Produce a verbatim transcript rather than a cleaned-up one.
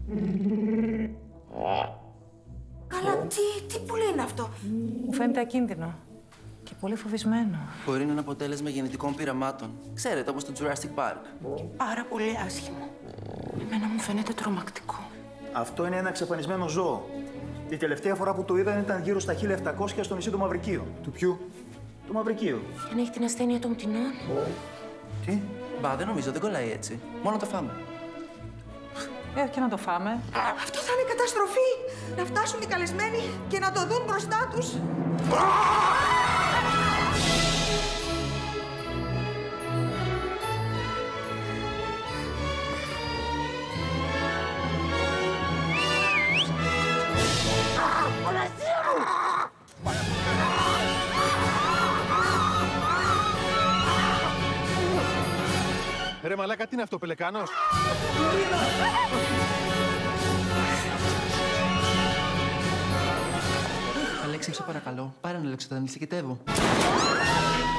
Καλά, τι, τι πουλί είναι αυτό? Μου φαίνεται ακίνδυνο. Και πολύ φοβισμένο. Μπορεί να είναι αποτέλεσμα γεννητικών πειραμάτων. Ξέρετε, όπως το Jurassic Park. Πάρα πολύ άσχημο. Εμένα μου φαίνεται τρομακτικό. Αυτό είναι ένα εξαφανισμένο ζώο. Η τελευταία φορά που το είδαν ήταν γύρω στα χίλια επτακόσια στο νησί του Μαυρικίου. Του ποιου? Του Μαυρικίου. Και αν έχει την ασθένεια των πτηνών. Τι? Μπα, δεν νομίζω, δεν κολλάει έτσι. Μόνο το φάμε. Ε, και να το φάμε. Αυτό θα είναι καταστροφή. Να φτάσουν οι καλεσμένοι και να το δουν μπροστά τους. Ρε μαλάκα, τι είναι αυτό, πελεκάνος? Αλέξη, σε παρακαλώ, πάρε ένα λεξοτανίλ, συγκετεύω.